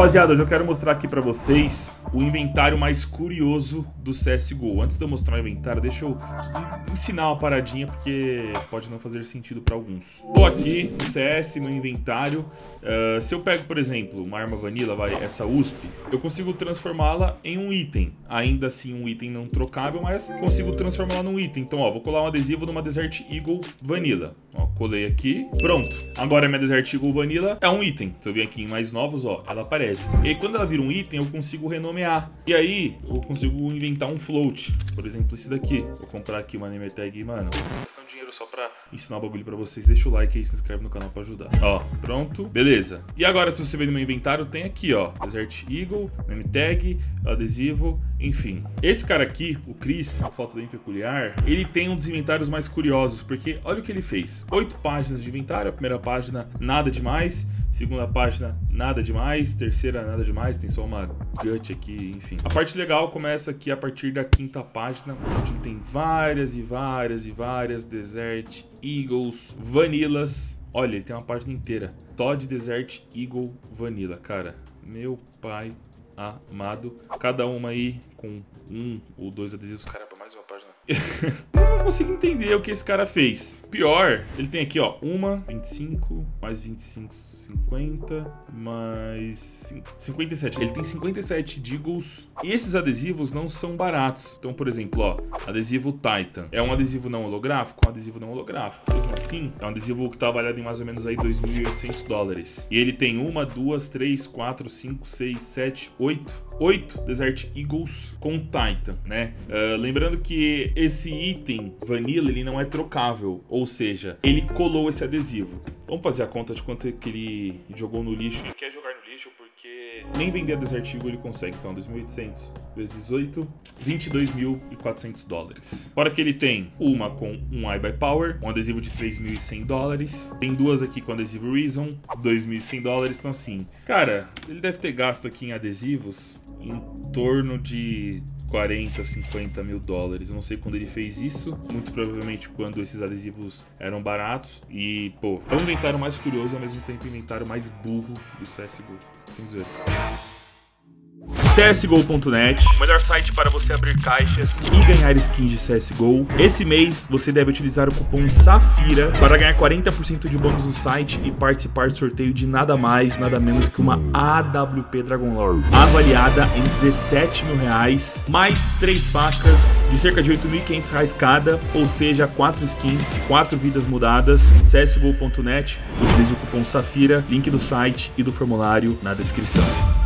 Rapaziada, hoje eu quero mostrar aqui pra vocês o inventário mais curioso do CSGO. Antes de eu mostrar o inventário, deixa eu ensinar uma paradinha, porque pode não fazer sentido pra alguns. Tô aqui no CS, no inventário. Se eu pego, por exemplo, uma arma vanilla, essa USP, eu consigo transformá-la em um item. Ainda assim, um item não trocável, mas consigo transformá-la num item. Então, ó, vou colar um adesivo numa Desert Eagle Vanilla. Ó, colei aqui. Pronto. Agora minha Desert Eagle Vanilla é um item. Se eu vir aqui em mais novos, ó, ela aparece. E aí, quando ela vira um item, eu consigo renomear. E aí, eu consigo inventar um float. Por exemplo, esse daqui. Vou comprar aqui uma name tag, mano. Vou gastar um dinheiro só pra ensinar o bagulho pra vocês. Deixa o like aí e se inscreve no canal pra ajudar. Ó, pronto. Beleza. E agora, se você ver no meu inventário, tem aqui, ó, Desert Eagle, name tag, adesivo, enfim. Esse cara aqui, o Chris, uma foto bem peculiar, ele tem um dos inventários mais curiosos, porque olha o que ele fez. 8 páginas de inventário. A primeira página, nada demais. Segunda página, nada demais. Terceira, nada demais. Tem só uma gut aqui, enfim. A parte legal começa aqui a partir da 5ª página, onde ele tem várias e várias e várias Desert Eagles Vanillas. Olha, ele tem uma página inteira só de Desert Eagle Vanilla, cara. Meu pai amado. Cada uma aí com 1 ou 2 adesivos. Caramba, mais uma página. Eu não consigo entender o que esse cara fez. Pior, ele tem aqui, ó, 25, mais 25, 50, mais 57. Ele tem 57 Deagles. E esses adesivos não são baratos. Então, por exemplo, ó, adesivo Titan. É um adesivo não holográfico? Um adesivo não holográfico. Mesmo assim, é um adesivo que tá avaliado em mais ou menos aí $2.800. E ele tem 1, 2, 3, 4, 5, 6, 7, 8 Desert Eagles com Titan, né? Lembrando que esse item Vanilla, ele não é trocável, ou seja, ele colou esse adesivo. Vamos fazer a conta de quanto que ele jogou no lixo. Ele quer jogar no lixo porque nem vender a Desert Eagle ele consegue. Então, 2.800 vezes 8, $22.400. Fora que ele tem uma com um iBuyPower, um adesivo de $3.100. Tem duas aqui com adesivo Reason, $2.100. Então, assim, cara, ele deve ter gasto aqui em adesivos em torno de 40, 50 mil dólares. Eu não sei quando ele fez isso. Muito provavelmente quando esses adesivos eram baratos. E, pô, é o inventário mais curioso e ao mesmo tempo o inventário mais burro do CSGO. Sem zoeira. CSGO.net, o melhor site para você abrir caixas e ganhar skins de CSGO. Esse mês você deve utilizar o cupom SAFIRA para ganhar 40% de bônus no site e participar do sorteio de nada mais, nada menos que uma AWP Dragon Lore, avaliada em R$17 mil, mais 3 facas de cerca de R$8.500 cada, ou seja, 4 skins, 4 vidas mudadas. CSGO.net, utilize o cupom SAFIRA, link do site e do formulário na descrição.